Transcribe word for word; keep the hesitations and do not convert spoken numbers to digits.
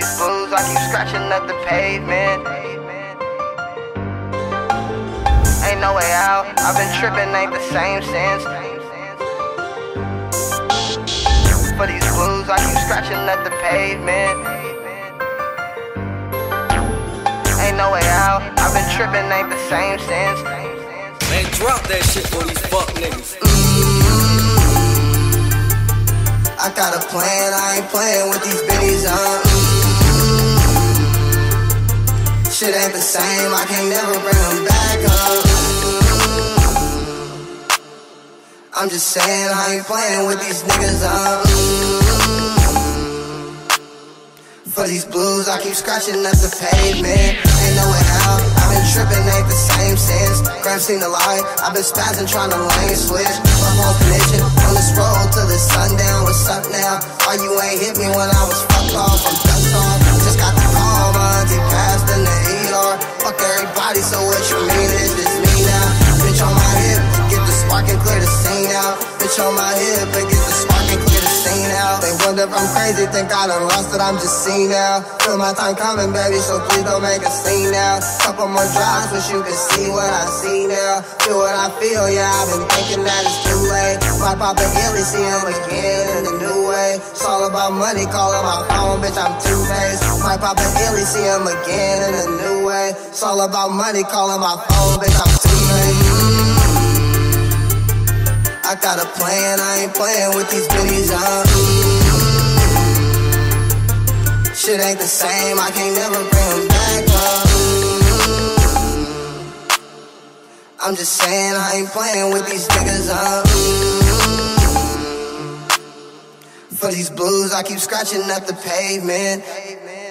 these blues, I keep scratching at the pavement. Ain't no way out, I've been tripping, ain't the same since. For these blues, I keep scratching at the pavement. Ain't no way out, I've been tripping, ain't the same since. Man, drop that shit for these fuck niggas. I got a plan, I ain't playing with these bitties, uh shit ain't the same, I can't never bring them back, uh I'm just saying, I ain't playing with these niggas, uh for these blues, I keep scratching at the pavement. Ain't no way out, I've been tripping, ain't the same since. Graham seen the light, I've been spazzing, trying to lane switch. Fuck on condition, on this road till the sundown. What's up now? Why you ain't hit me when I was fucked off? I'm dust off, just got the call, my auntie passed in the E R. Fuck everybody, so what you mean? Is this me now? Bitch on my hip, get the spark and clear the scene out. Bitch on my hip, and get the spark and clear the scene out. They wonder if I'm crazy, think I done lost it, I'm just seen now. Feel my time coming, baby, so please don't make a scene now. Couple more drives, wish you could see what I see now. Feel what I feel, yeah, I've been thinking that it's too late. Might pop an illy, see him again in a new way. It's all about money, calling my phone, bitch, I'm two-faced. Might pop an illy, see him again in a new way. It's all about money, calling my phone, bitch, I'm two-faced. I got a plan, I ain't playing with these bitties, uh shit ain't the same, I can't never bring them back, uh I'm just saying, I ain't playing with these niggas, uh for these blues, I keep scratching at the pavement.